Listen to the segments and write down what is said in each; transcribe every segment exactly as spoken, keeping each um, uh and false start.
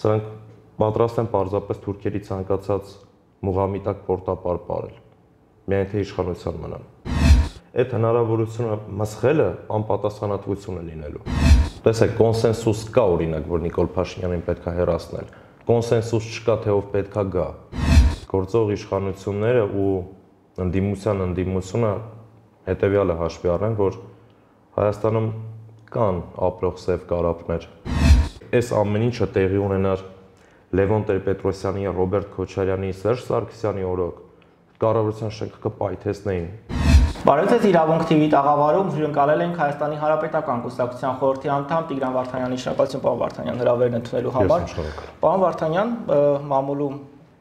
սրանք պատրաստ են պարզապես թուրքերի ցանկացած մուղամի տակ պորտապար ապարել, միայն թե իշխանության մնան։ Այդ հնարավորությունը մսխելը անպատասխանատվություն է լինելու։ Տեսեք, կոնսենսուս կա օրինակ, որ Նիկոլ Փաշինյանին պետք է հեռացնել։ Կոնսենսուս չկա, թե ով պետք է գա։ Գործող իշխանությունները ու ընդդիմության ընդդիմությունը հետևյալը հաշվի առնեն, որ Հայաստանում կան ապրող սև կարապներ։ Այս ամեն ինչը տեղի ունենար Լևոն Տեր-Պետրոսյանի, Ռոբերտ Քոչարյանի, Սերժ Սարգսյանի օրոք, կառավարության շենքը կպայթեցնեին։ Բարև ձեզ, Իրավունք թի վի տաղավարում հյուրընկալել ենք Հայաստանի Հանրապետական Կուսակցության խորհրդի անդամ Տիգրան Վարդանյանի, շնորհակալություն պարոն Վարդանյան հրավերն ընդունելու համար։ Պարոն Վարդանյան, մամուլում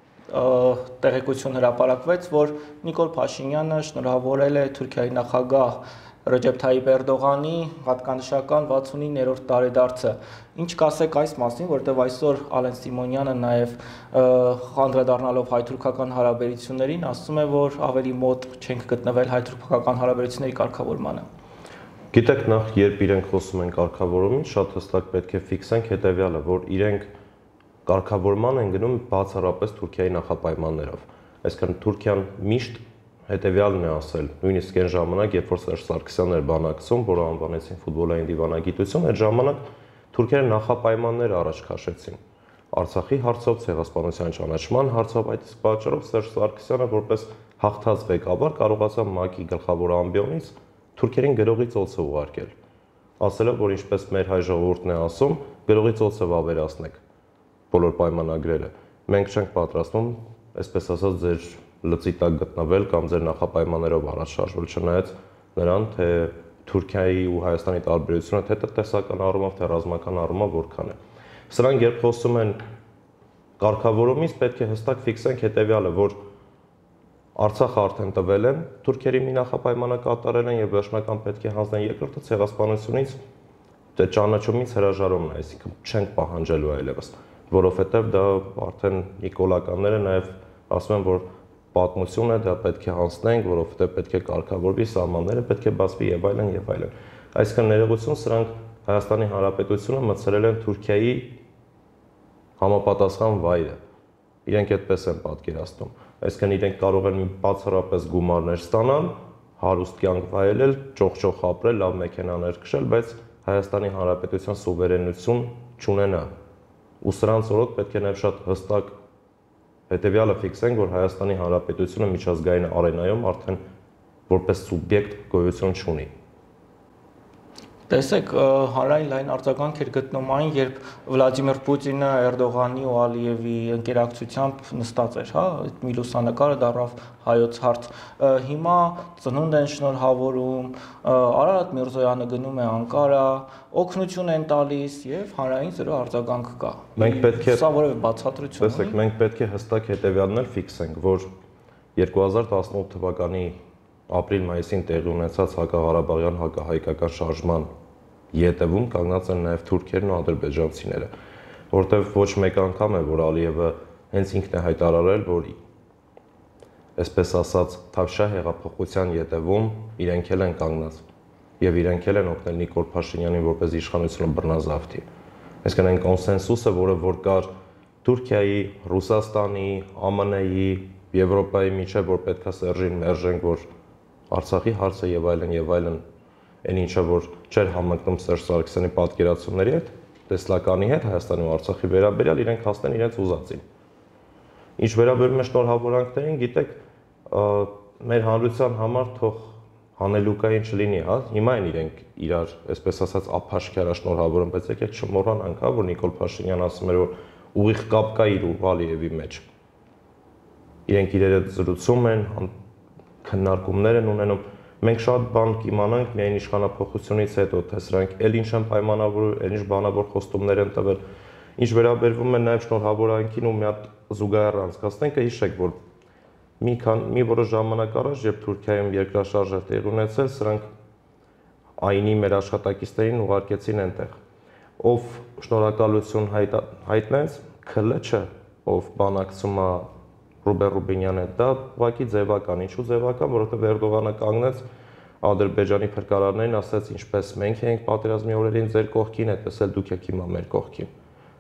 տեղեկություն հրապարակվեց, որ Նիկոլ Փաշինյանը շնորհավորել է Թուրքիայի նախագահ Ռեջեփ Թայիպ Էրդողանի հատկանշական վաթսունիններորդ տարեդարձը։ Ինչ կասեք այս մասին, որտեղ այսօր Ալեն Սիմոնյանը նաև անդրադառնալով հայ-թուրքական հարաբերություններին, ասում է, որ ավելի մոտ չենք գտնվել հայ-թուրքական հարաբերությունների կարգավորմանը։ Գիտեք, նախ երբ իրենք խոսում են կարգավորումից, շատ հստակ պետք է ֆիքսենք հետևյալը, որ իրենք կարգավորման են գնում բացառապես Թուրքիայի նախապայմաններով։ Այսինքն Թուրքիան միշտ հետևյալն է ասել, նույնիսկ այն ժամանակ, երբ որ Սերժ Սարգսյանն էր բանակցում, որը անվանեցին ֆուտբոլային դիվանագիտություն, այդ ժամանակ թուրքերը նախապայմաններ առաջ քաշեցին։ Արցախի հարցով, ցեղասպանության ճանաչման հարցով, այդ իսկ պատճառով Սերժ Սարգսյանը որպես հաղթած ղեկավար կարողացավ ՄԱԿ-ի գլխավոր ամբիոնից թուրքերին գրողի ծոցը ուղարկել, ասելով, որ ինչպես մեր հայ ժողովուրդն է ասում, գրողի ծոցը վավերացնեք բոլոր պայմանագրերը։ Մենք չենք պատրաստվում, այսպես ասած, ձեր լծի տակ գտնվել կամ ձեր նախապայմաններով առաջ շարժվել, չնայած նրան, թե Թուրքիայի ու Հայաստանի տարբերությունը թե տնտեսական առումով, թե ռազմական առումով որքան է։ Սրանք երբ խոսում են կարգավորումից, պետք է հստակ ֆիքսենք հետևյալը, որ Արցախը արդեն տվել են, թուրքերի մի նախապայմանը կատարել են եւ վերջնական պետք է հանձնեն, երկրորդը ցեղասպանությունից, թե ճանաչումից հրաժարումն է, այսինքն չենք պահանջելու այլևս, որովհետեւ դա արդեն նիկոլականները նաեւ ասում են, որ պատմություն է, դա պետք է հանձնենք, որովհետեւ պետք է կարգավորվի, սահմանները պետք է բացվի եւ այլն եւ այլն։ Այսինքն ներողություն, սրանք Հայաստանի Հանրապետությունը մտցրել են Թուրքիայի համապատասխան վայրը։ Իրենք այդպես են պատկերացնում։ Այսինքն իրենք կարող են բացառապես գումարներ ստանալ, հարուստ կյանք վայելել, ճոխ-ճոխ ապրել, լավ մեքենաներ քշել, բայց Հայաստանի Հանրապետության սուվերենություն չունենա։ Ու սրանց օրոք պետք է նաև շատ հստակ հետևյալը ֆիքսենք, որ Հայաստանի Հանրապետությունը միջազգային արենայում արդեն որպես սուբյեկտ գոյություն չունի։ Տեսեք, հանրային լայն արձագանք էր գտնում այն, երբ Վլադիմիր Պուտինը Էրդողանի ու Ալիևի ընկերակցությամբ նստած էր, հա, այդ մի լուսանկարը դառավ հայոց հարց։ Հիմա ծնունդ են շնորհավորում, Արարատ Միրզոյանը գնում է Անկարա, օգնություն են տալիս եւ հանրային զրո արձագանք կա։ Մենք պետք է սա որևէ բացատրություն ունի։ Տեսեք, մենք պետք է հստակ հետևյալն էլ ֆիքսենք, որ երկու հազար տասնութ թվականի ապրիլ-մայիսին տեղի ունեցած հակաղարաբաղյան հակահայկական շարժման ետևում կանգնած են նաև թուրքերն ու ադրբեջանցիները, որտեղ ոչ մեկ անգամ է, որ Ալիևը հենց ինքն է հայտարարել, որ այսպես ասած Թավշյա հեղափոխության ետևում իրենք էլ են կանգնած եւ իրենք էլ են օգնել Նիկոլ Փաշինյանին, որպես իշխանությունը բռնազավթի։ Այսինքն այն կոնսենսուսը, որը որ կար Թուրքիայի, Ռուսաստանի, ԱՄՆ -ի, Եվրոպայի միջև, որ պետքա Սերժին մերժենք, որ Արցախի հարցը եւ այլն եւ այլն, այն ինչը որ չէր համընկնում Սերժ Սարգսյանի պատկերացումների հետ, տեսլականի հետ Հայաստանի ու Արցախի վերաբերյալ իրենք հասնեն իրենց ուզածին։ Ինչ վերաբերում է շնորհավորանքներին, գիտեք, մեր հանրության համար թող հանելուկային չլինի, հա, հիմա են իրենք իրար, այսպես ասած, ափաշկարա շնորհավորում, բայց եկեք չմոռանանք, հա, որ Նիկոլ Փաշինյանը ասում էր, որ ուղիղ կապ կա իր ու Ալիևի մեջ։ Իրենք իրերը զրուցում են, քննարկումներ են ունենում։ Մենք շատ բան կիմանանք միայն իշխանափոխությունից հետո, թե սրանք էլ ինչ են պայմանավորել, էլ ինչ բանավոր խոստումներ են տվել։ Ինչ վերաբերվում է նաև շնորհավորանքին ու մի հատ զուգահեռ անցկացնենք, հիշեք, որ մի քան մի որոշ ժամանակ առաջ, երբ Թուրքիայում երկրաշարժ էր տեղի ունեցել, սրանք ԱԻՆ-ի մեր աշխատակիցներին ուղարկեցին այնտեղ։ Ով շնորհակալություն հայտնեց, ՔԼՉ-ը, ով բանակցում է Ռուբեն Ռուբինյանը, դա ուղղակի ձևական, ինչու ձևական, որովհետև Էրդողանը կանգնեց Ադրբեջանի փրկարարներին, ասաց, ինչպես մենք ենք պատերազմի օրերին ձեր կողքին, այդպես էլ դուք եք հիմա մեր կողքին։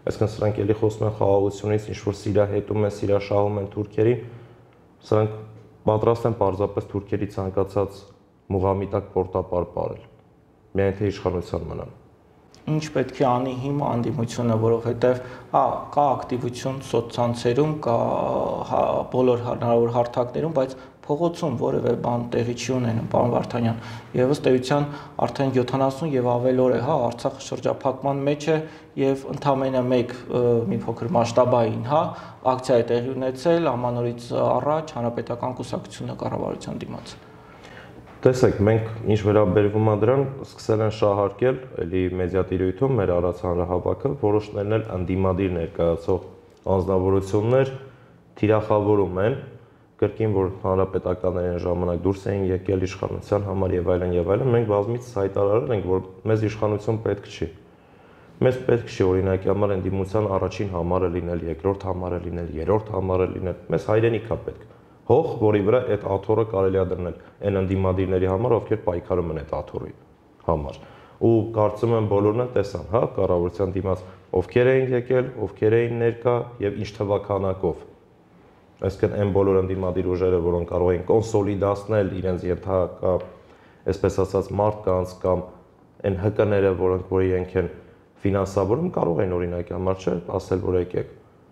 Այսինքն սրանք էլի խոսում են խաղաղությունից, ինչ որ սիրահետում են, սիրաշահում են թուրքերին, սրանք պատրաստ են պարզապես թուրքերի ցանկացած մուղամի տակ պորտապար ապարել։ Միայն թե իշխանության մնան։ Ինչ պետք է անի հիմա անդիմությունը, որովհետև հա կա ակտիվություն սոցցանցերում, կա հա, բոլոր հնարավոր հարթակներում, բայց փողոցում որևէ բան տեղի չի ունենում, պարոն Վարդանյան, եւ ըստ էության արդեն յոթանասուն եւ ավել օր է, հա, Արցախը շրջափակման մեջ է եւ ընդամենը մեկ մի փոքր մասշտաբային, հա, ակցիա է տեղի ունեցել ամանորից առաջ հանրապետական կուսակցությունը կառավարության դիմաց։ Տեսեք, մենք ինչ վերաբերվում է դրան, սկսել են շահարկել էլի մեդիատիրույթում մեր արած հանրահավաքը, որոշներն էլ անդիմադիր ներկայացող անձնավորություններ թիրախավորում են կրկին, որ հանրապետականներին ժամանակ դուրս էին եկել իշխանության համար եւ այլն եւ այլն, մենք բազմից հայտարարել ենք, որ մեզ իշխանություն պետք չի։ Մեզ պետք չի օրինակի համար ընդդիմության առաջին համարը լինել, երկրորդ համարը լինել, երրորդ համարը լինել, մեզ հայրենիք է պետք։ Հող, որի վրա այդ աթոռը կարելի է դնել այն ընդդիմադիրների համար, ովքեր պայքարում են այդ աթոռի համար։ Ու կարծում եմ բոլորն են տեսան, հա, կառավարության դիմաց ովքեր էին եկել, ովքեր էին ներկա եւ ինչ թվականակով։ Այսինքն այն բոլոր ընդդիմադիր ուժերը, որոնք կարող են կոնսոլիդացնել իրենց ենթակա, այսպես ասած, մարդկանց կամ այն հկները, որոնք որ իրենք են ֆինանսավորում, կարող են օրինակի համար չէ, ասել, որ եկեք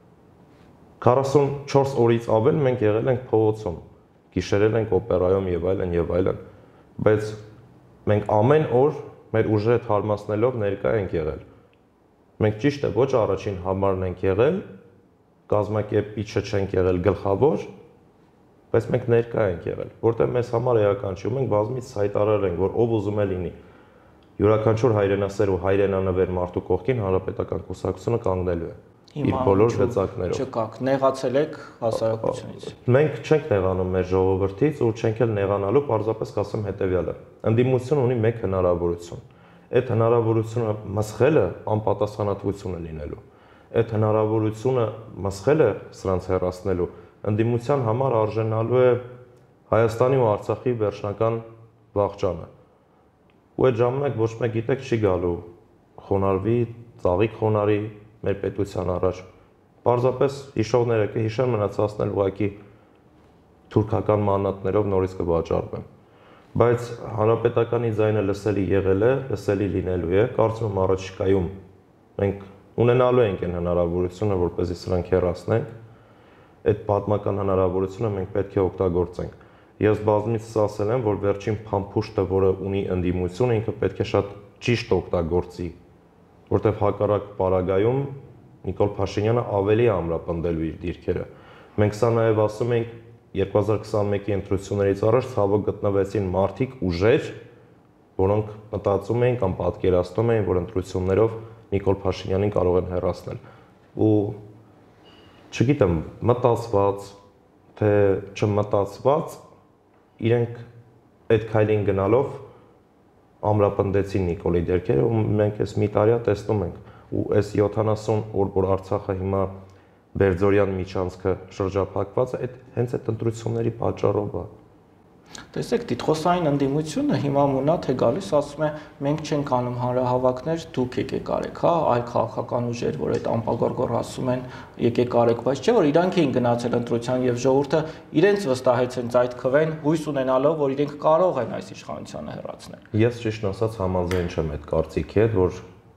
քառասունչորս օրից ավել մենք եղել ենք փողոցում, գիշերել ենք օպերայում եւ այլն եւ այլն, բայց մենք ամեն օր մեր ուժերը թարմացնելով ներկա ենք եղել։ Մենք ճիշտ է ոչ առաջին համարն ենք եղել, կազմակերպիչը չենք եղել գլխավոր, բայց մենք ներկա ենք եղել, որտեղ մեզ համար էական չի, ու մենք բազմից հայտարարել ենք, որ ով ուզում է լինի յուրաքանչյուր հայրենասեր ու հայրենանվեր մարդու կողքին հանրապետական կուսակցությունը կանգնելու է։ Իր բոլոր գծակներով։ Չկաք, նեղացել եք հասարակությունից։ Մենք չենք նեղանում մեր ժողովրդից ու չենք էլ նեղանալու, պարզապես կասեմ հետևյալը։ Ընդդիմությունը ունի մեկ հնարավորություն։ Այդ հնարավորությունը մսխելը անպատասխանատվություն է լինելու։ Այդ հնարավորությունը մսխելը սրանց հեռացնելու ընդդիմության համար արժանալու է Հայաստանի ու Արցախի վերջնական վախճանը։ Ու այդ ժամանակ ոչ մեկ գիտեք չի գալու խոնարհվի, ծաղիկ խոնարհի մեր պետության առաջ։ Պարզապես հիշողները կհիշեն, մնացածն էլ ուղղակի թուրքական մանատներով նորից կվաճառվեն։ Բայց հանրապետականի ձայնը լսելի եղել է, լսելի լինելու է, կարծում եմ առաջիկայում մենք ունենալու ենք այն հնարավորությունը, որպեսզի սրանք հեռացնենք, այդ պատմական հնարավորությունը մենք պետք է օգտագործենք։ Ես բազմիցս ասել եմ, որ վերջին փամփուշտը, որը ունի ընդդիմությունը, ինքը պետք է շատ ճիշտ օգտագործի, որտեղ հակառակ պարագայում Նիկոլ Փաշինյանը ավելի ամրապնդելու իր դիրքերը։ Մենք սա նաև ասում ենք երկու հազար քսանմեկի ընտրություններից առաջ ցավոք գտնվեցին մարդիկ ուժեր, որոնք մտածում էին կամ պատկերացնում էին, որ ընտրություններով Նիկոլ Փաշինյանին կարող են հեռացնել։ Ու չգիտեմ, մտածված, թե չմտածված, իրենք այդ քայլին գնալով ամրապնդեցին Նիկոլի դերքերը ու մենք այս մի տարիա տեսնում ենք ու այս յոթանասուն օր որ Արցախը հիմա Բերձորյան միջանցքը շրջափակված է, այդ հենց այդ ընտրությունների պատճառով է։ Տեսեք, տիտղոսային ընդդիմությունը հիմա մունա թե գալիս ասում է մենք չենք անում հանրահավաքներ, դուք եկեք արեք, հա, այլ քաղաքական ուժեր, որ այդ անպագորգոր ասում են եկեք արեք, բայց չէ որ իրանք էին գնացել ընտրության եւ ժողովուրդը իրենց վստահեցին այդ քվեն, հույս ունենալով, որ իրենք կարող են այս իշխանությանը հեռացնել։ Ես ճիշտ ասած համաձայն չեմ այդ կարծիքի հետ, որ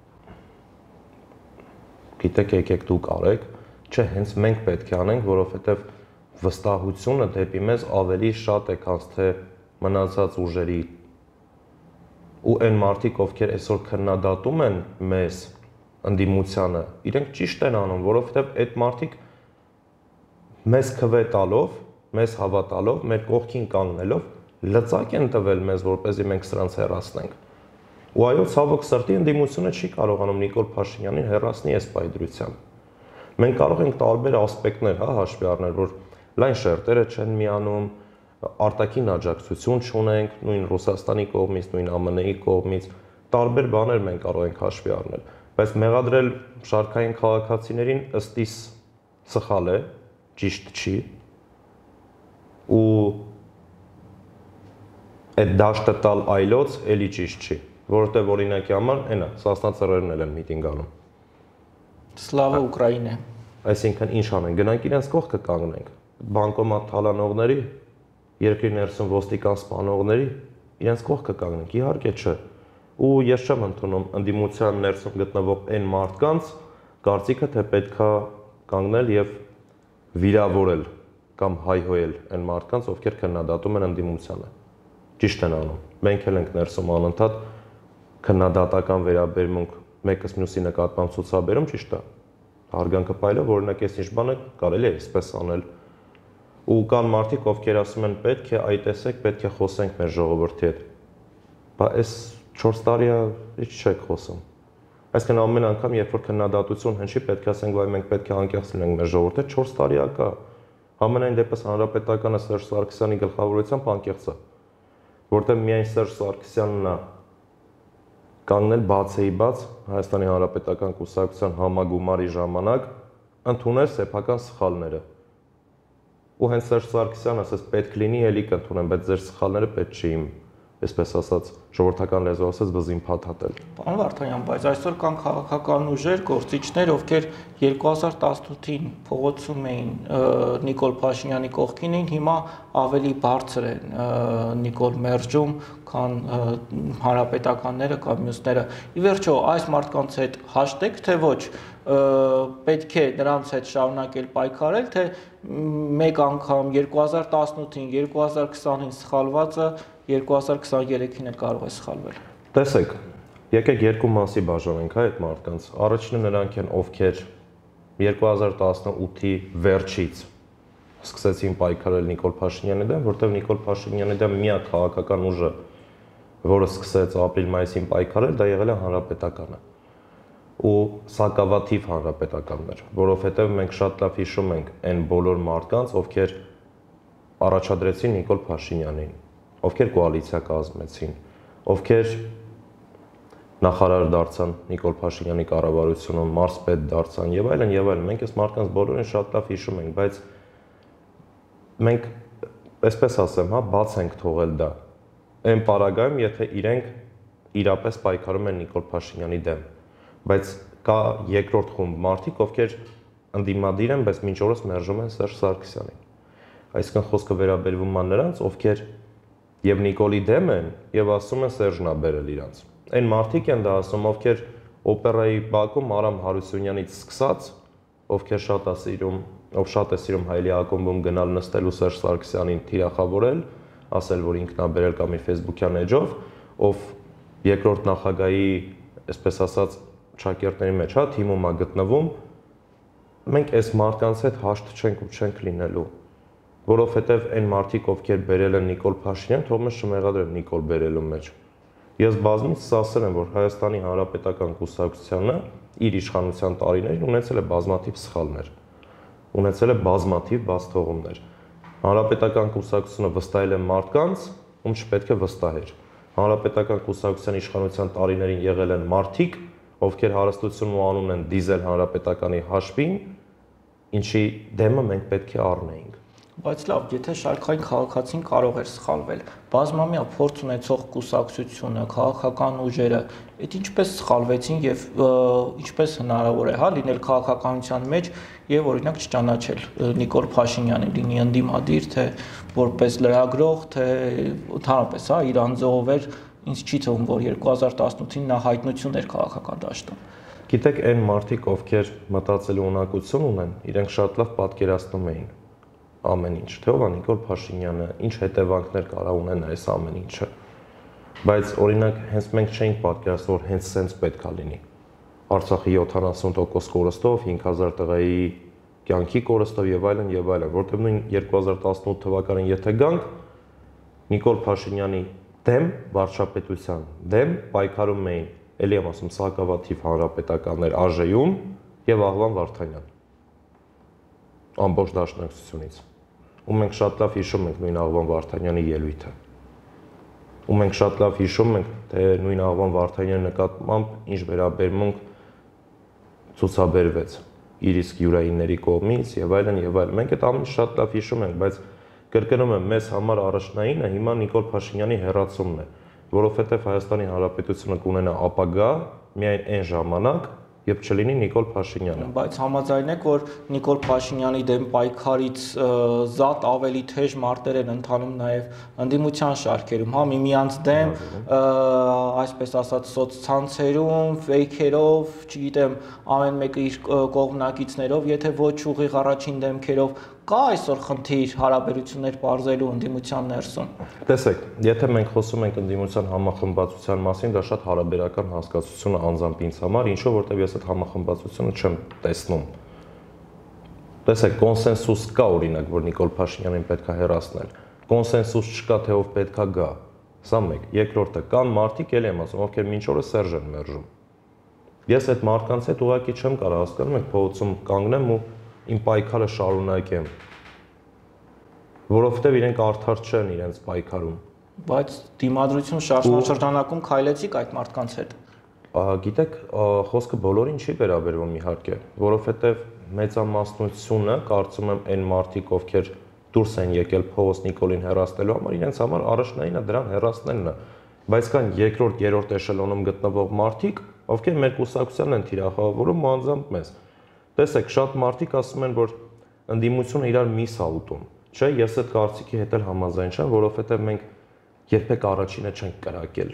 գիտեք եկեք դուք արեք, չէ, հենց մենք պետք է անենք, որովհետեւ վստահությունը դեպի մեզ ավելի շատ է, քան թե մնացած ուժերի ու այն մարդիկ, ովքեր այսօր քննադատում են մեզ ընդդիմությանը, իրենք ճիշտ են անում, որովհետև այդ մարդիկ մեզ քվե տալով, մեզ հավատալով, մեր կողքին կանգնելով, լծակ են տվել մեզ, որպեսզի մենք սրանց հեռացնենք։ Ու այո, ցավոք սրտի ընդդիմությունը չի կարողանում Նիկոլ Փաշինյանին հեռացնի այս պայծրությամբ։ Մենք կարող ենք տարբեր ասպեկտներ, հա, հաշվի առնել, որ լայն շերտերը չեն միանում, արտաքին աջակցություն չունենք, նույն Ռուսաստանի կողմից, նույն Α Մն-ի կողմից, տարբեր բաներ մենք կարող ենք հաշվի առնել, բայց մեղադրել շարքային քաղաքացիներին ըստ իս սխալ է, ճիշտ չի, ու այդ դաշտը տալ այլոց էլի ճիշտ չի, որովհետև օրինակի համար այնա, Սասնա ծռերն են միտինգ անում։ Սլավա Ուկրաինա։ Այսինքն ինչ անենք, գնանք իրենց կողքը կանգնենք։ Բանկոմատ թալանողների, երկրի ներսում ոստիկան սպանողների իրենց կողքը կանգնենք, իհարկե չէ։ Ու ես չեմ ընդունում ընդդիմության ներսում գտնվող այն մարդկանց կարծիքը, թե պետքա կանգնել եւ վիրավորել կամ հայհոյել այն մարդկանց, ովքեր քննադատում են ընդդիմությանը։ Ճիշտ են անում։ Մենք էլ ենք ներսում անընդհատ քննադատական վերաբերմունք մեկս մյուսի նկատմամբ ցուցաբերում, ճիշտ է։ Հարգանքը պայլով, օրինակ ես ինչ բան է կարելի է այսպես անել։ Ու կան մարդիկ, ովքեր ասում են պետք է այ տեսեք, պետք է խոսենք մեր ժողովրդի հետ։ Բա այս չորս տարի է ինչ չեք խոսում։ Այսինքն ամեն անգամ, երբ որ քննադատություն հնչի, պետք է ասենք, վայ մենք պետք է անկեղծ լինենք մեր ժողովրդի հետ, չորս տարի է կա։ Համենայն դեպս հանրապետականը Սերժ Սարգսյանի գլխավորությամբ անկեղծ է, որտեղ միայն Սերժ Սարգսյանն է կանգնել բացեի բաց Հայաստանի Հանրապետական կուսակցության համագումարի ժամանակ ընդունել սեփական սխալները։ Ու հենց Սերժ Սարգսյանը ասես պետք լինի էլի կընդունեմ, բայց ձեր սխալները պետք չի իմ, այսպես ասած, ժողովրդական լեզվով ասած բզին փաթաթել։ Պարոն Վարդանյան, բայց այսօր կան քաղաքական ուժեր, գործիչներ, ովքեր երկու հազար տասնութին փողոցում էին Նիկոլ Փաշինյանի կողքին էին, հիմա ավելի բարձր են Նիկոլ մերժում, քան հանրապետականները կամ մյուսները։ Ի վերջո, այս մարդկանց հետ հաշտեք, թե ոչ, պետք է նրանց հետ շարունակել պայքարել, թե մեկ անգամ երկու հազար տասնութին, երկու հազար քսանին սխալվածը երկու հազար քսաներեքին էլ կարող է սխալվել։ Տեսեք, եկեք երկու մասի բաժանենք այդ մարդկանց։ Առաջինը նրանք են, ովքեր երկու հազար տասնութի վերջից սկսեցին պայքարել Նիկոլ Փաշինյանի դեմ, որտեղ Նիկոլ Փաշինյանի դեմ միակ քաղաքական ուժը, որը սկսեց ապրիլ-մայիսին պայքարել, դա եղել է Հանրապետականը։ Ու սակավաթիվ հանրապետականներ, որովհետև մենք շատ լավ հիշում ենք այն բոլոր մարդկանց, ովքեր առաջադրեցին Նիկոլ Փաշինյանին, ովքեր կոալիցիա կազմեցին, ովքեր նախարար դարձան Նիկոլ Փաշինյանի կառավարությունում, մարզպետ դարձան եւ այլն եւ այլն։ Մենք այս մարդկանց բոլորին շատ լավ հիշում ենք, բայց մենք, այսպես ասեմ, հա, բաց ենք թողել դա։ Այն պարագայում, եթե իրենք իրապես պայքարում են Նիկոլ Փաշինյանի դեմ, բայց կա երկրորդ խումբ մարդիկ, ովքեր ընդդիմադիր են, բայց մինչ օրս մերժում են Սերժ Սարգսյանին։ Այսինքն խոսքը վերաբերվում է նրանց, ովքեր եւ Նիկոլի դեմ են եւ ասում են Սերժն է բերել իրանց։ Այն մարդիկ են դա ասում, ովքեր օպերայի բակում Արամ Հարությունյանից սկսած, ովքեր շատ է սիրում, ով շատ է սիրում Հայելի ակումբում գնալ նստել ու Սերժ Սարգսյանին թիրախավորել, ասել, որ ինքն է բերել կամ իր Facebook-յան էջով, ով երկրորդ նախագահի, այսպես ասած, ճակերտների մեջ, հա, թիմում է գտնվում, մենք այս մարդկանց հետ հաշտ չենք ու չենք լինելու, որովհետև այն մարդիկ, ովքեր բերել են Նիկոլ Փաշինյան, թող մեզ չմեղադրեն Նիկոլ բերելու մեջ։ Ես բազմիցս ասել եմ, որ Հայաստանի Հանրապետական կուսակցությանը իր իշխանության տարիներին ունեցել է բազմաթիվ սխալներ, ունեցել է բազմաթիվ բացթողումներ։ Հանրապետական կուսակցությունը վստահել է մարդկանց, ում չպետք է վստահեր։ Հանրապետական կուսակցության իշխանության տարիներին եղել են մարդիկ, ովքեր հարստություն ու անուն են դիզել հանրապետականի հաշվին, ինչի դեմը մենք պետք է առնեինք։ Բայց լավ, եթե շարքային քաղաքացին կարող էր սխալվել, բազմամյա փորձ ունեցող կուսակցությունը, քաղաքական ուժերը, այդ ինչպես սխալվեցին եւ ինչպես հնարավոր է, հա, լինել քաղաքականության մեջ եւ օրինակ չճանաչել Նիկոլ Փաշինյանին, լինի ընդդիմադիր, թե որպես լրագրող, թե ընդհանրապես, հա, իր անձով էր, ինձ չի թվում, որ երկու հազար տասնութին նա հայտնություն էր քաղաքական դաշտում։ Գիտեք, այն մարդիկ, ովքեր մտածելու ունակություն ունեն, իրենք շատ լավ պատկերացնում էին ամեն ինչ, թե ով է Նիկոլ Փաշինյանը, ինչ հետևանքներ կարող ունենա այս ամեն ինչը։ Բայց օրինակ հենց մենք չէինք պատկերացնում, որ հենց սենց պետք է լինի։ Արցախի յոթանասուն տոկոս կորստով, հինգ հազար տղայի կյանքի կորստով եւ այլն եւ այլն, որտեղ նույն երկու հազար տասնութ թվականին եթե գանք Նիկոլ Փաշինյանի դեմ վարչապետության դեմ պայքարում էին, ելի եմ ասում, սակավաթիվ հանրապետականներ ԱԺ-ում եւ Աղվան Վարդանյան ամբողջ դաշնակցությունից։ Ու մենք շատ լավ հիշում ենք նույն Աղվան Վարդանյանի ելույթը։ Ու մենք շատ լավ հիշում ենք, թե նույն Աղվան Վարդանյանի նկատմամբ ինչ վերաբերմունք ցուցաբերվեց իր իսկ յուրայինների կողմից եւ այլն եւ այլն։ Մենք այդ ամենը շատ լավ հիշում ենք, բայց կրկնում եմ, մեզ համար առաջնայինը հիմա Նիկոլ Փաշինյանի հեռացումն է, որովհետև Հայաստանի Հանրապետությունը կունենա ապագա միայն այն ժամանակ, եւ չլինի Նիկոլ Փաշինյանը։ Բայց համաձայն եք, որ Նիկոլ Փաշինյանի դեմ պայքարից զատ ավելի թեժ մարտեր են ընթանում նաեւ ընդդիմության շարքերում, հա, միմյանց դեմ, այսպես ասած, սոցցանցերում, ֆեյքերով, չգիտեմ, ամեն մեկը իր կողմնակիցներով, եթե ոչ ուղիղ առաջին դեմքերով կա այսօր խնդիր հարաբերություններ բարձելու ընդդիմության ներսում։ Տեսեք, եթե մենք խոսում ենք ընդդիմության համախմբվածության մասին, դա շատ հարաբերական հասկացություն է անձամբ ինձ համար, ինչով որտեղ ես այդ համախմբվածությունը չեմ տեսնում։ Տեսեք, կոնսենսուս կա օրինակ, որ Նիկոլ Փաշինյանին պետք է հեռացնել։ Կոնսենսուս չկա, թե ով պետք է գա։ Սա մեկ, երկրորդը, կան մարդիկ, ելի եմ ասում, ովքեր մինչ օրը Սերժ են մերժում։ Ես այդ մարդկանց հետ ուղղակի չեմ կարող հասկանում, եք փողոցում կանգնեմ ու իմ պայքարը շարունակեմ, որովհետև իրենք արդար չեն իրենց պայքարում։ Բայց դիմադրություն շարժման քայլեցիք այդ մարդկանց հետ։ Գիտեք, խոսքը բոլորին չի վերաբերվում իհարկե, որովհետև մեծամասնությունը, կարծում եմ, այն մարդիկ, ովքեր դուրս են եկել փողոց Նիկոլին հեռացնելու համար, իրենց համար առաջնայինը դրան հեռացնելն է, բայց կան երկրորդ, երրորդ էշելոնում գտնվող մարդիկ, ովքեր մեր կուսակցությանն են թիրախավորում ու անձամբ մեզ։ Տեսեք, շատ մարդիկ ասում են, որ ընդդիմությունը իրար միս է ուտում, չէ, ես այդ կարծիքի հետ էլ համաձայն չեմ, որովհետև մենք երբեք առաջինը չենք կրակել։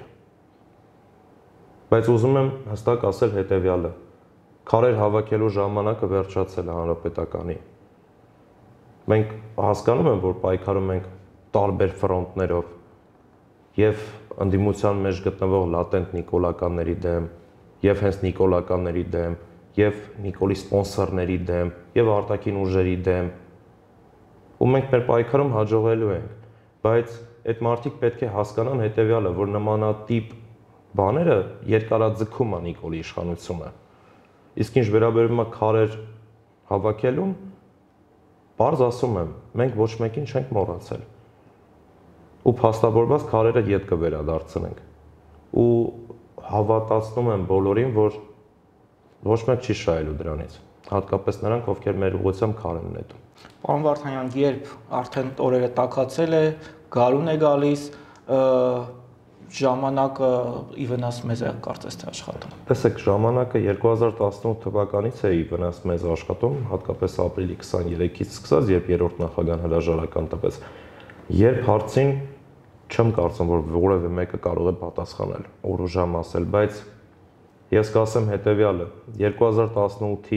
Բայց ուզում եմ հստակ ասել հետևյալը. քարեր հավաքելու ժամանակը վերջացել է հանրապետականի։ Մենք հասկանում ենք, որ պայքարում ենք տարբեր ֆրոնտներով եւ ընդդիմության մեջ գտնվող լատենտ նիկոլականների դեմ, եւ հենց նիկոլականների դեմ, եւ Նիկոլի սպոնսորների դեմ, եւ արտաքին ուժերի դեմ, ու մենք մեր պայքարում հաջողելու ենք, բայց այդ մարդիկ պետք է հասկանան հետեւյալը, որ նմանատիպ բաները երկարաձգում է Նիկոլի իշխանությունը։ Իսկ ինչ վերաբերում է քարեր հավաքելուն, բարձ ասում եմ, մենք ոչ մեկին չենք մոռացել։ Ու փաստավորված քարերը ետ կվերադարձնենք։ Ու հավատացնում եմ բոլորին, որ ոչ մեկ չի շահելու դրանից, հատկապես նրանք, ովքեր մեր ուղղությամբ քար են նետում։ Պարոն Վարդանյան, երբ արդեն օրերը տաքացել է, գարուն է գալիս, ժամանակը ի վնաս մեզ է կարծես թե աշխատում։ Տեսեք, ժամանակը երկու հազար տասնութ թվականից է ի վնաս մեզ աշխատում, հատկապես ապրիլի քսաներեքից սկսած, երբ երրորդ նախագահան հրաժարական տվեց։ Երբ հարցին չեմ կարծում, որ որևէ մեկը կարող է պատասխանել, օր ու ժամ ասել, բայց ես կասեմ հետևյալը. երկու հազար տասնութի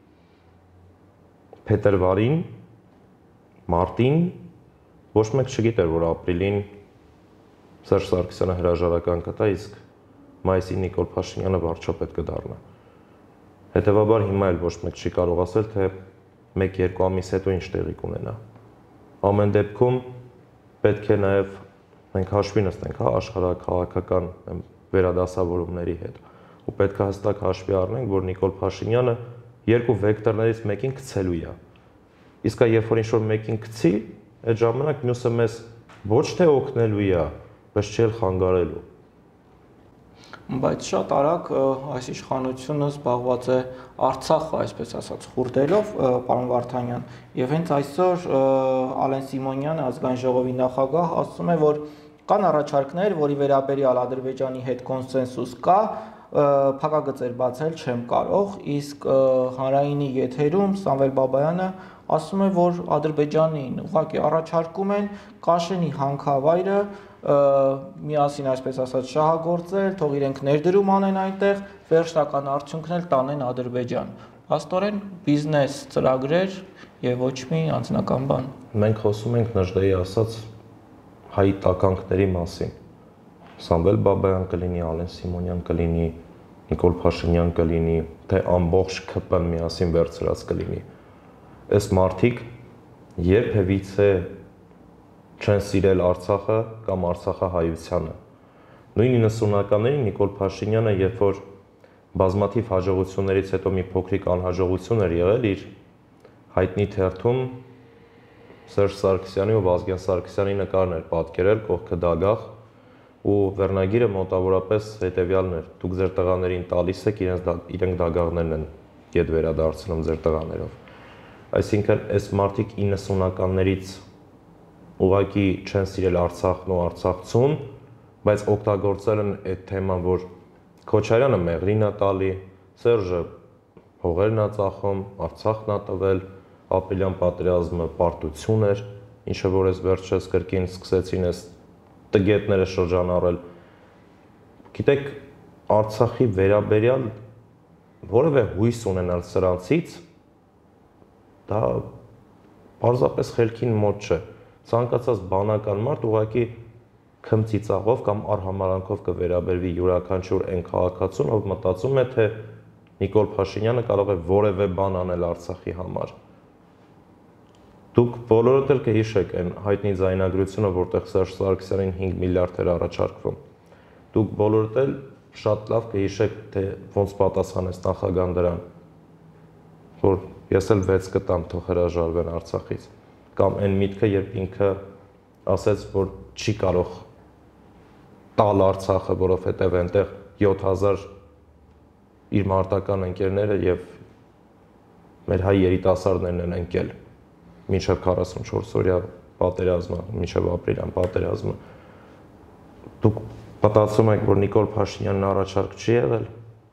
փետրվարին, մարտին ոչ մեկ չգիտեր, որ ապրիլին Սերժ Սարգսյանը հրաժարական կտա, իսկ մայիսին Նիկոլ Փաշինյանը վարչապետ կդառնա։ Հետևաբար հիմա էլ ոչ մեկ չի կարող ասել, թե մեկ-երկու ամիս հետո ինչ տեղի կունենա։ Ամեն դեպքում պետք է նաև մենք հաշվի նստենք, հա, աշխարհաքաղաքական վերադասավորումների հետ։ Ու պետք է հստակ հաշվի առնենք, որ Նիկոլ Փաշինյանը երկու վեկտորներից մեկին գցելու է։ Իսկ երբ որ ինչ-որ մեկին գցի, այդ ժամանակ մյուսը մեզ ոչ թե օգնելու է, բայց չէ խանգարելու։ Բայց շատ արագ այս իշխանությունը զբաղված է Արցախը, այսպես ասած, խուրդելով, պարոն Վարդանյան, եւ հենց այսօր Ալեն Սիմոնյանը, ազգային ժողովի նախագահ, ասում է, որ կան առաջարկներ, որի վերաբերյալ Ադրբեջանի հետ կոնսենսուս կա, փակագծեր բացել չեմ կարող, իսկ հանրայինի եթերում Սամվել Բաբայանը ասում է, որ Ադրբեջանին ուղղակի առաջարկում են Կաշենի հանքավայրը միասին, այսպես ասած, շահագործել, թող իրենք ներդրում անեն այնտեղ, վերջնական արդյունքն էլ տանեն Ադրբեջան։ Աստորեն բիզնես ծրագրեր եւ ոչ մի անձնական բան։ Մենք խոսում ենք Նժդեի ասած հայ տականքների մասին։ Սամվել Բաբայան կլինի, Ալեն Սիմոնյան կլինի, Նիկոլ Փաշինյան կլինի, թե ամբողջ ՔՊ-ն միասին վերցրած կլինի։ Այս մարդիկ երբևիցե չեն սիրել Արցախը կամ Արցախահայությանը։ Նույն իննսունականներին Նիկոլ Փաշինյանը, երբ որ բազմաթիվ հաջողություններից հետո մի փոքրիկ անհաջողություն էր եղել, իր հայտնի թերթում Սերժ Սարգսյանի ու Վազգեն Սարգսյանի նկարն էր պատկերել կողքը դագաղ ու վերնագիրը մոտավորապես հետևյալն էր. դուք ձեր տղաներին տալիս եք, իրենց իրենք դագաղներն են ետ վերադարձնում ձեր տղաներով։ Այսինքն այս մարդիկ իննսունականներից ուղղակի չեն սիրել Արցախն ու Արցախցուն, բայց օգտագործել են այդ թեման, որ Քոչարյանը մեղրին է տալի, Սերժը հողերն ա ծախում, Արցախն ա տվել, ապրիլյան պատերազմը պարտություն էր, ինչը որ ես վերջերս կրկին սկսեցին այս տգետները շրջանառել։ Գիտեք, Արցախի վերաբերյալ որևէ հույս ունենալ սրանցից, դա պարզապես խելքին մոտ չէ։ Ցանկացած բանական մարդ ուղղակի քմծիծաղով կամ արհամարանքով կվերաբերվի յուրաքանչյուր այն քաղաքացուն, ով մտածում է, թե Նիկոլ Փաշինյանը կարող է որևէ բան անել Արցախի համար։ Դուք բոլորդ էլ կհիշեք այն հայտնի ձայնագրությունը, որտեղ Սերժ Սարգսյանին հինգ միլիարդ էր առաջարկվում։ Դուք բոլորդ էլ շատ լավ կհիշեք, թե ոնց պատասխանեց նախագահան դրան, որ ես էլ վեց կտամ, թող հրաժարվեն Արցախից, կամ այն միտքը, երբ ինքը ասեց, որ չի կարող տալ Արցախը, որովհետև այնտեղ յոթ հազար իր մարտական ընկերները եւ մեր հայ երիտասարդներն են ընկել մինչև քառասունչորս օրյա պատերազմը, մինչև ապրիլյան պատերազմը։ Դուք մտածում եք, որ Նիկոլ Փաշինյանն առաջարկ չի եղել։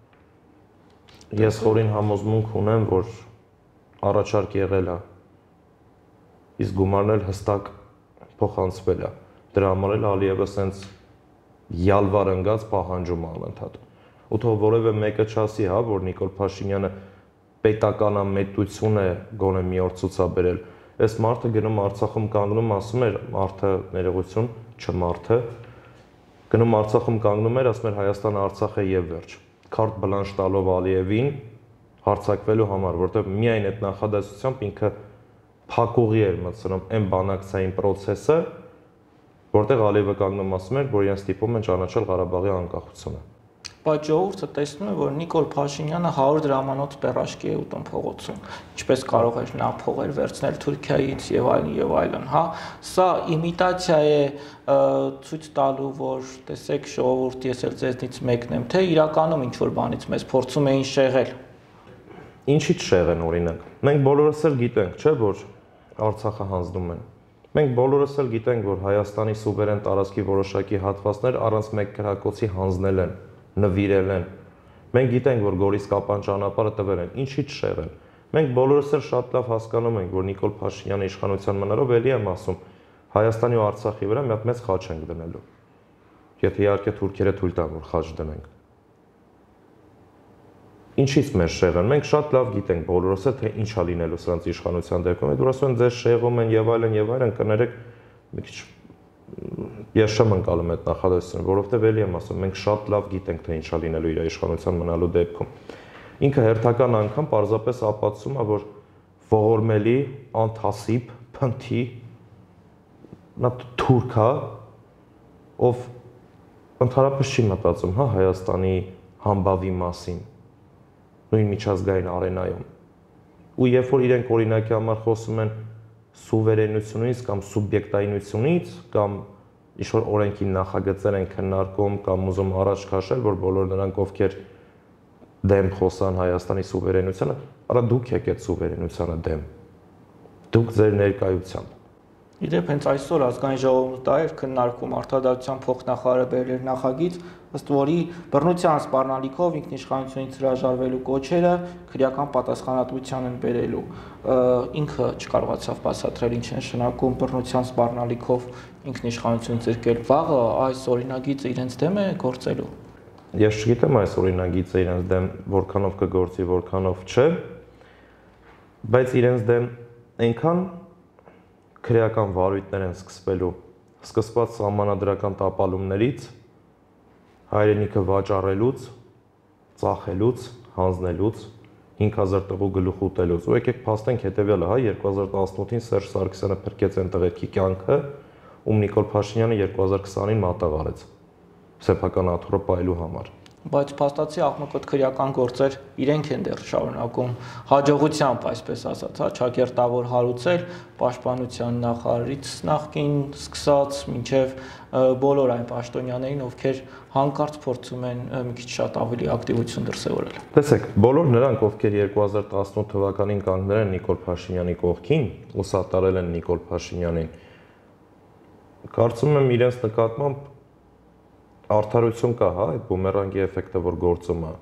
Ես խորին համոզմունք ունեմ, որ առաջարկ եղել է, իսկ գումարն էլ հստակ փոխանցվել է։ Դրա համար էլ Ալիևը սենց յալվար ընկած պահանջում անընդհատ։ Ու թող որևէ մեկը չասի, հա, որ Նիկոլ Փաշինյանը պետականամետություն է գոնե մի օր ցուցաբերել։ Այս մարդը գնում Արցախում կանգնում, ասում էր, մարդը ներողություն, չմարդը, գնում Արցախում կանգնում էր, ասում էր Հայաստանը Արցախ է եւ վերջ։ Քարտ բլանշ տալով Ալիևին հարձակվելու համար, որտեղ միայն այդ նախադասությամբ ինքը փակուղի էր մտցնում այն բանակցային process-ը, որտեղ Ալիևը կանգնում ասում էր, որ իրեն ստիպում են ճանաչել Ղարաբաղի անկախությունը։ Բայց ժողովուրդը տեսնում է, որ Նիկոլ Փաշինյանը հարյուր դրամանոց պերաշկի է ուտում փողոցում, ինչպես կարող էր նա փողեր վերցնել Թուրքիայից եւ այլն եւ այլն, հա։ Սա իմիտացիա է ցույց տալու, որ տեսեք ժողովուրդ, ես էլ ձեզնից մեկն եմ, թե իրականում ինչ որ բանից մեզ փորձում էին շեղել։ Ինչի՞ չշեղեն օրինակ։ Մենք բոլորս էլ գիտենք, չէ՞, որ Արցախը հանձնում են։ Մենք բոլորս էլ գիտենք, որ Հայաստանի սուվերեն տարածքի որոշակի հատվածներ առանց մեկ գրակոցի հանձնել են, նվիրել են։ Մենք գիտենք, որ Գորիս-Կապան ճանապարհը տվել են, ինչի՞ չշեղեն։ Մենք բոլորս էլ շատ լավ հասկանում ենք, որ Նիկոլ Փաշինյանը իշխանության մնալով էլի եմ ասում, Հայաստանի ու Արցախի վրա մի հատ մեծ խաչ ենք դնելու։ Եթե իհարկե թուրքերը թույլ տան, որ խաչ դնենք։ Ինչից մեր շեղեն։ Մենք շատ լավ գիտենք բոլորս էլ, թե ինչ է լինելու սրանց իշխանության դեպքում։ Այդ որ ասում են ձեզ շեղում են եւ այլն եւ այլն, կներեք մի քիչ ես չեմ ընկալում այդ նախադասությունը, որովհետեւ էլի եմ ասում, մենք շատ լավ գիտենք, թե ինչ է լինելու իր իշխանության մնալու դեպքում։ Ինքը հերթական անգամ պարզապես ապացուցում է, որ ողորմելի, անթասիբ, փնթի նա թուրք է, ով ընդհանրապես չի մտածում, հա, Հայաստանի համբավի մասին, նույն միջազգային արենայում։ Ու երբ որ իրենք օրինակի համար խոսում են սուվերենությունից կամ սուբյեկտայնությունից կամ ինչ-որ օրենքի նախագծեր են քննարկում կամ ուզում առաջ քաշել, որ բոլոր նրանք ովքեր դեմ խոսան Հայաստանի սուվերենությանը, արա դուք եք այդ սուվերենությանը դեմ։ Դուք ձեր ներկայությամբ։ Իդեպ հենց այսօր ազգային ժողովը էր քննարկում արդարադատության փոխնախարարաբերել նախագիծ, ըստ որի բռնության սպառնալիքով ինքնիշխանությունից հրաժարվելու կոչերը քրեական պատասխանատվության են բերելու։ Ինքը չկարողացավ բացատրել ինչ է նշանակում բռնության սպառնալիքով ինքնիշխանությունից զրկել։ Վաղը այս օրինագիծը իրենց դեմ է գործելու։ Ես չգիտեմ այս օրինագիծը իրենց դեմ որքանով կգործի, որքանով չէ, բայց իրենց դեմ այնքան քրեական վարույթներ են սկսվելու, սկսված սահմանադրական տապալումներից, հայրենիքը վաճառելուց, ծախելուց, հանձնելուց, հինգ հազար տղու գլուխ ուտելուց։ Ու եկեք փաստենք հետևյալը, հա, երկու հազար տասնութին Սերժ Սարգսյանը փրկեց այն տղերքի կյանքը, ում Նիկոլ Փաշինյանը երկու հազար քսանին մատաղ արեց սեփական աթոռը պայելու համար։ Բայց փաստացի աղմկոտ քրեական գործեր իրենք են դեռ շարունակում հաջողությամբ, այսպես ասած, հա, ճակերտավոր հարուցել պաշտպանության նախարարից նախկին սկսած մինչև բոլոր այն պաշտոնյաներին, ովքեր հանկարծ փորձում են մի քիչ շատ ավելի ակտիվություն դրսևորել։ Տեսեք, բոլոր նրանք, ովքեր երկու հազար տասնութ թվականին կանգնել են Նիկոլ Փաշինյանի կողքին ու սատարել են Նիկոլ Փաշինյանին, կարծում եմ իրենց նկատմամբ արդարություն կա, հա, այդ բումերանգի էֆեկտը, որ գործում է։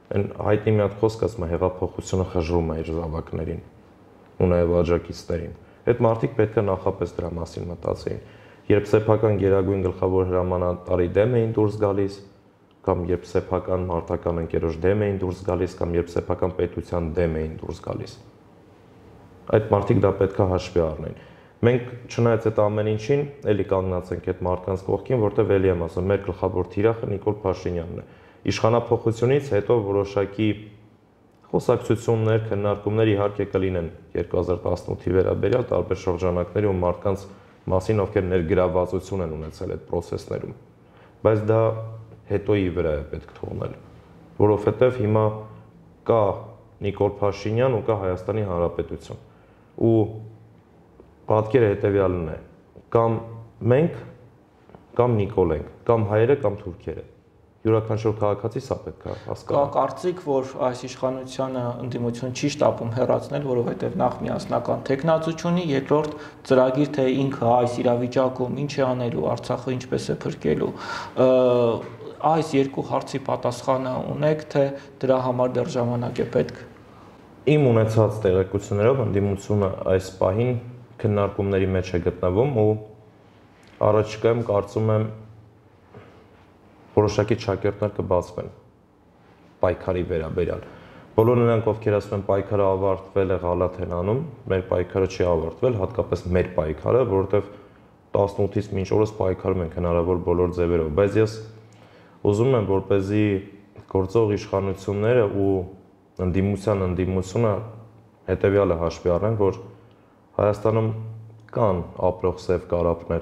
Այն հայտնի մի հատ խոսք ասում է հեղափոխությունը խժռում է իր զավակներին ու նաև աջակիցներին։ Այդ մարդիկ պետք է նախապես դրա մասին մտածեին։ Երբ սեփական գերագույն գլխավոր հրամանատարի դեմ էին դուրս գալիս, կամ երբ սեփական մարտական ընկերոջ դեմ էին դուրս գալիս, կամ երբ սեփական պետության դեմ էին դուրս գալիս։ Այդ մարդիկ դա պետք է հաշվի առնեն։ Մենք չնայած այդ ամեն ինչին, էլի կանգնած ենք այդ մարդկանց կողքին, որտեղ էլի եմ ասում, մեր գլխավոր թիրախը Նիկոլ Փաշինյանն է։ Իշխանափոխությունից հետո որոշակի խոսակցություններ, քննարկումներ իհարկե կլինեն երկու հազար տասնութի վերաբերյալ տարբեր շրջանակների ու մարդկանց մասին, ովքեր ներգրավվածություն են ունեցել այդ process-ներում։ Բայց դա հետոյի վրա է պետք թողնել, որովհետև հիմա կա Նիկոլ Փաշինյան ու կա Հայաստանի Հանրապետություն։ Ու պատկերը հետևյալն է. կամ մենք, կամ Նիկոլ ենք, կամ հայերը, կամ թուրքերը։ Յուրաքանչյուր քաղաքացի սա պետք է հասկանա։ Կա կարծիք, որ այս իշխանությունը ընդդիմություն չի շտապում հեռացնել, որովհետև նախ միասնական տեխնացություն ունի, երկրորդ ծրագիր, թե ինքը այս իրավիճակում ինչ է անելու, Արցախը ինչպես է փրկելու։ Այս երկու հարցի պատասխանը ունեք, թե դրա համար դեռ ժամանակ է պետք։ Իմ ունեցած տեղեկություններով ընդդիմությունը այս պահին քննարկումների մեջ է գտնվում ու առաջիկայում կարծում եմ որոշակի ճակերտներ կբացվեն պայքարի վերաբերյալ։ Բոլոր նրանք, ովքեր ասում են պայքարը ավարտվել է, գալաթ են անում, մեր պայքարը չի ավարտվել, հատկապես մեր պայքարը, որովհետև տասնութից մինչ օրս պայքարում ենք հնարավոր բոլոր ձևերով, բայց ես ուզում եմ, որպեսզի գործող իշխանությունները ու ընդդիմության ընդդիմությունը հետևյալը հաշվի առնեն, որ Հայաստանում կան ապրող սև կարապներ։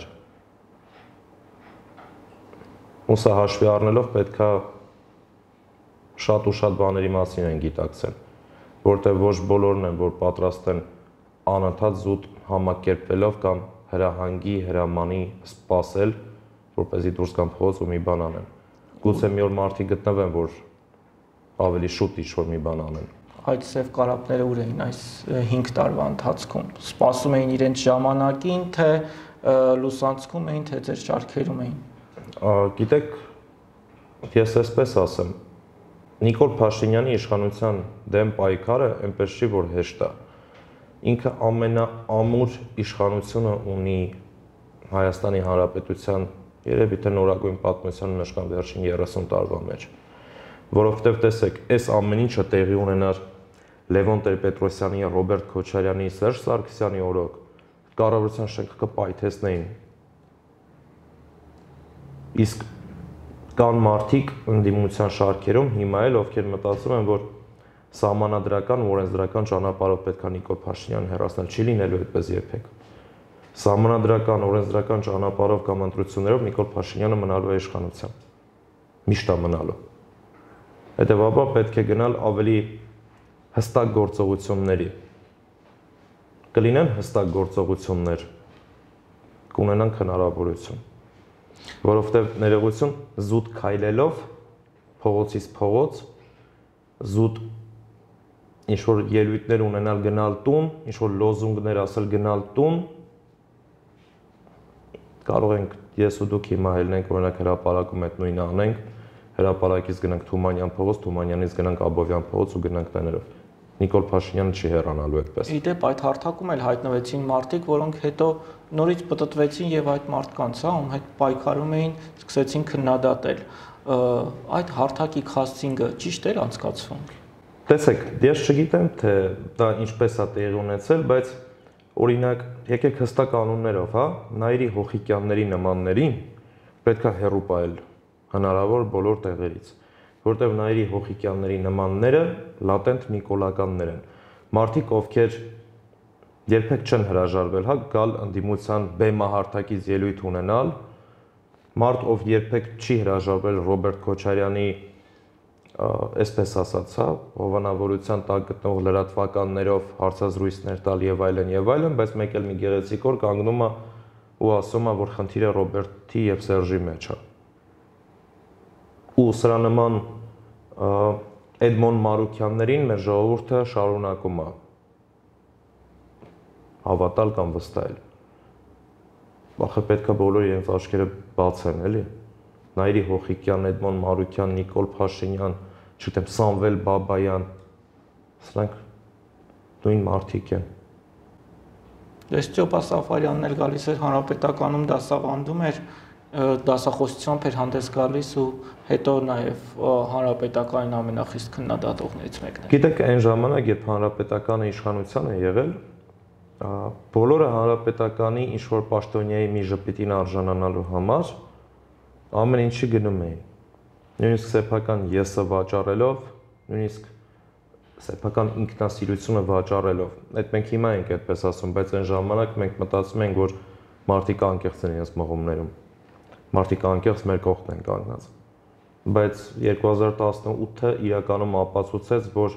Ու սա հաշվի առնելով պետք է շատ ու շատ բաների մասին են գիտակցել, որտեղ ոչ բոլորն են, որ պատրաստ են անընդհատ զուտ համակերպվելով կամ հրահանգի, հրամանի սպասել, որպեսզի դուրս գան փողոց ու մի բան անեն։ Գուցե մի օր մարդիկ գտնվեն, որ ավելի շուտ ինչ-որ մի բան անեն։ Այդ սև կարապները ուր էին այս հինգ տարվա ընթացքում։ Սպասում էին իրենց ժամանակին, թե լուսանցքում էին, թե ձեր շարքերում էին։ Գիտեք, ես այսպես ասեմ, Նիկոլ Փաշինյանի իշխանության դեմ պայքարը այնպես չի, որ հեշտ է։ Ինքը ամենաամուր իշխանությունը ունի Հայաստանի Հանրապետության երևի թե նորագույն պատմության մեջ կամ վերջին երեսուն տարվա մեջ։ Որովհետև տեսեք, այս ամեն ինչը տեղի ունենար Լևոն Տեր-Պետրոսյանի, Ռոբերտ Քոչարյանի, Սերժ Սարգսյանի օրոք, կառավարության շենքը կպայթեցնեին։ Իսկ կան մարդիկ ընդդիմության շարքերում հիմա էլ, ովքեր մտածում են, որ սահմանադրական ու օրենսդրական ճանապարհով պետք է Նիկոլ Փաշինյանը հեռացնել, չի լինելու այդպես երբեք։ Սահմանադրական, օրենսդրական ճանապարհով կամ ընտրություններով Նիկոլ Փաշինյանը մնալու է իշխանության։ Միշտ է մնալու։ Հետևաբար պետք է գնալ ավելի հստակ գործողությունների։ Կլինեն հստակ գործողություններ, կունենանք հնարավորություն, որովհետև ներողություն զուտ քայլելով փողոցից փողոց, զուտ ինչ-որ ելույթներ ունենալ գնալ տուն, ինչ-որ լոզունգներ ասել գնալ տուն, կարող ենք ես ու դուք հիմա ելնենք, օրինակ հրապարակում այդ նույնը անենք, հրապարակից գնանք Թումանյան փողոց, Թումանյանից գնանք Աբովյան փողոց ու գնանք տներով։ Նիկոլ Փաշինյանը չի հեռանալու այդպես։ Իդեպ այդ հարթակում էլ հայտնվեցին մարդիկ, որոնք հետո նորից պտտվեցին եւ այդ մարդկանց, հա, ում հետ պայքարում էին, սկսեցին քննադատել։ Այդ հարթակի քասթինգը ճիշտ էր անցկացվում։ Տեսեք, ես չգիտեմ, թե դա ինչպես է տեղի ունեցել, բայց օրինակ, եկեք հստակ կանոններով, հա, Նայիրի Հոխիկյանների նմաններին պետք է հեռու պահել հնարավոր բոլոր տեղերից, որտեղ Նայիրի Հոխիկյանների նմանները լատենտ նիկոլականներ են։ Մարդիկ, ովքեր երբեք չեն հրաժարվել, հա, գալ ընդդիմության բեմահարթակից ելույթ ունենալ, մարդ, ով երբեք չի հրաժարվել Ռոբերտ Քոչարյանի, այսպես ասած, հա, հովանավորության տակ գտնող լրատվականներով հարցազրույցներ տալ եւ այլն եւ այլն, բայց մեկ էլ մի գեղեցիկ օր կանգնում է ու ասում է, որ խնդիրը Ռոբերտի եւ Սերժի մեջ է։ Ու սրա նման Էդմոն Մարուքյաններին մեր ժողովուրդը շարունակում է հավատալ կամ վստահել։ Բախը պետք է բոլորը իրենց աչքերը բացեն, էլի։ Նայիրի Հոխիկյան, Էդմոն Մարուքյան, Նիկոլ Փաշինյան, չգիտեմ, Սամվել Բաբայան, սրանք նույն մարդիկ են։ Դες Ստեփա Սաֆարյանն էլ գալիս էր հանրապետականում դասավանդում էր, դասախոսությամբ էր հանդես գալիս ու հետո նաև հանրապետականի ամենախիստ քննադատողներից մեկն էր։ Գիտեք, այն ժամանակ, երբ հանրապետականը իշխանության է եղել, բոլորը հանրապետականի ինչ-որ պաշտոնյայի մի ժպիտին արժանանալու համար ամեն ինչի գնում էին։ Նույնիսկ սեփական եսը վաճառելով, նույնիսկ սեփական ինքնասիրությունը վաճառելով։ Այդ մենք հիմա ենք այդպես ասում, բայց այն ժամանակ մենք մտածում ենք, որ մարդիկ անկեղծ են իրենց մղումներում։ Մարդիկ անկեղծ մեր կողքն են կանգնած։ Բայց երկու հազար տասնութը իրականում ապացուցեց, որ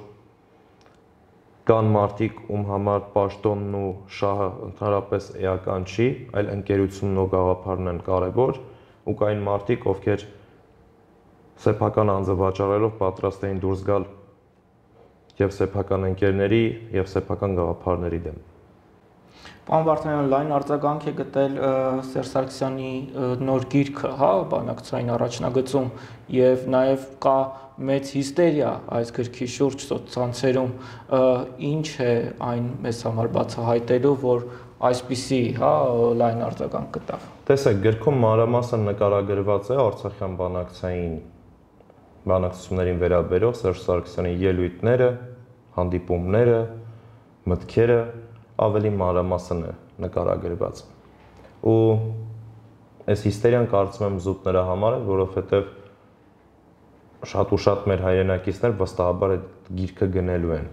կան մարդիկ, ում համար պաշտոնն ու շահը ընդհանրապես էական չի, այլ ընկերությունն ու գաղափարն են կարևոր, ու կային մարդիկ, ովքեր սեփական անձը վաճառելով պատրաստ էին դուրս գալ եւ սեփական ընկերների եւ սեփական գաղափարների դեմ։ Պարոն Վարդանյան, լայն արձագանք է գտել Սերժ Սարգսյանի նոր գիրքը, հա, բանակցային առաջնագծում եւ նաեւ կա մեծ հիստերիա այս գրքի շուրջ սոցցանցերում, ինչ է այն մեզ համար բացահայտելու, որ այսպիսի, հա, լայն արձագանք գտավ։ Տեսեք, գրքում մանրամասն նկարագրված է արցախյան բանակցային բանակցություններին վերաբերող Սերժ Սարգսյանի ելույթները, հանդիպումները, մտքերը ավելի մանրամասն է նկարագրված։ Ու այս հիստերիան կարծում եմ զուտ նրա համար է, որովհետև շատ ու շատ մեր հայրենակիցներ վստահաբար այդ գիրքը գնելու են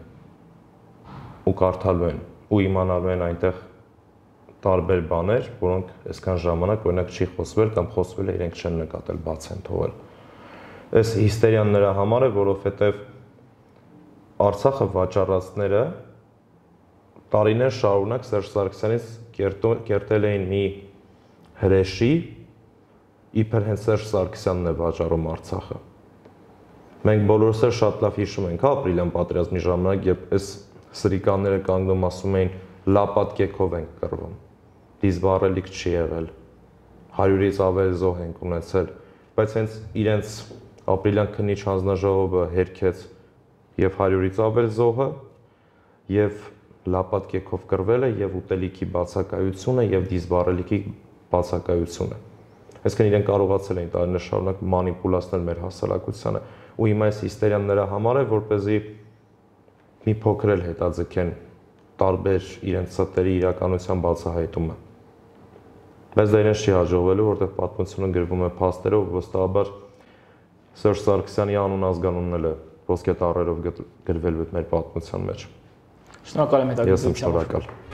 ու կարդալու են ու իմանալու են այնտեղ տարբեր բաներ, որոնք այսքան ժամանակ օրինակ չի խոսվել կամ խոսվել է իրենք չեն նկատել, բաց են թողել։ Այս հիստերիան նրա համար է, որովհետև Արցախը վաճառածները տարիներ շարունակ Սերժ Սարգսյանից կերտել էին մի հրեշի, իբր հենց Սերժ Սարգսյանն է վաճառում Արցախը։ Մենք բոլորս էլ շատ լավ հիշում ենք, հա, ապրիլյան պատերազմի ժամանակ, երբ այս սրիկանները կանգնում ասում էին լապատկեքով ենք կռվում, դիզվառելիք չի եղել, հարյուրից ավել զոհ ենք ունեցել, բայց հենց իրենց ապրիլյան քննիչ հանձնաժողովը հերքեց եւ հարյուրից ավել զոհը եւ լապատկեքով կռվելը եւ ուտելիքի բացակայությունը եւ դիզվառելիքի բացակայությունը։ Այսինքն իրենք կարողացել էին տարիներ շարունակ մանիպուլացնել մեր հասարակությանը ու հիմա այս հիստերիան նրա համար է, որպեսզի մի փոքր էլ հետաձգեն տարբեր իրենց ստերի իրականության բացահայտումը։ Բայց դա իրենց չի հաջողվելու, որտեղ պատմությունը գրվում է փաստերով, վստահաբար Սերժ Սարգսյանի անուն ազգանունն էլ է ոսկե տառերով գրվելու մեր պատմության մեջ։ Շնորհակալ եմ հետաքրքրությամբ։ Ես եմ շնորհակալ։